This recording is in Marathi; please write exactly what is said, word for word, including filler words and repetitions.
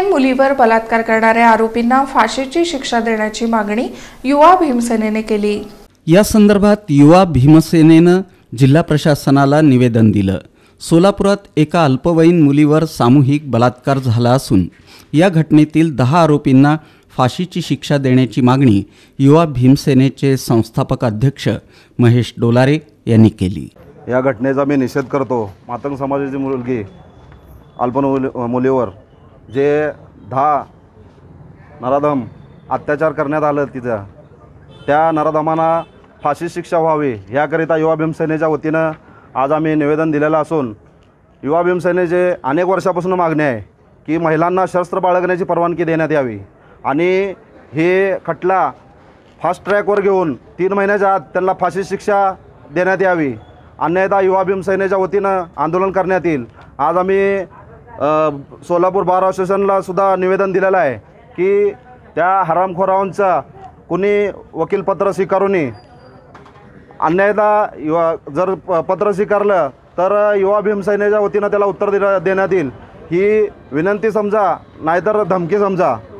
अल्पवयीन मुलीवर बलात्कार करणाऱ्या आरोपींना फाशीची शिक्षा देण्याची मागणी युवा भीमसेनेने केली। या संदर्भात युवा भीमसेनेनं जिल्हा प्रशासनाला निवेदन दिलं। सोलापुरात एका अल्पवयीन मुलीवर सामूहिक बलात्कार झाला असून या घटनेतील दहा आरोपींना फाशीची शिक्षा देण्याची मागणी युवा भीमसेनेचे संस्थापक अध्यक्ष महेश डोलारे यांनी केली। या घटनेचा मी निषेध करतो। मातंग समाजाची मुलगी अल्पवयीन मुलीवर जे दहा नराधम अत्याचार करण्यात आलं, तिचा त्या नराधमांना फाशी शिक्षा व्हावी याकरिता युवा भीमसेनेच्या वतीनं आज आम्ही निवेदन दिलेलं असून युवा भीमसेनेचे अनेक वर्षापासून मागणी आहे की महिलांना शस्त्र बाळगण्याची परवानगी देण्यात यावी आणि हे खटला फास्ट ट्रॅकवर घेऊन तीन महिन्याच्या आत त्यांना फाशी शिक्षा देण्यात यावी, अन्यथा युवा भीमसेनेच्या वतीनं आंदोलन करण्यात येईल। आज आम्ही सोलापूर बार असोसिएशनला सुद्धा निवेदन दिलेलं आहे की त्या हरामखोरांचा कुणी वकीलपत्र स्वीकारून अन्यथा युवा जर पत्र स्वीकारलं तर युवा भीमसेनेच्या वतीनं त्याला उत्तर देण्यात येईल ही विनंती समजा, नाहीतर धमकी समजा।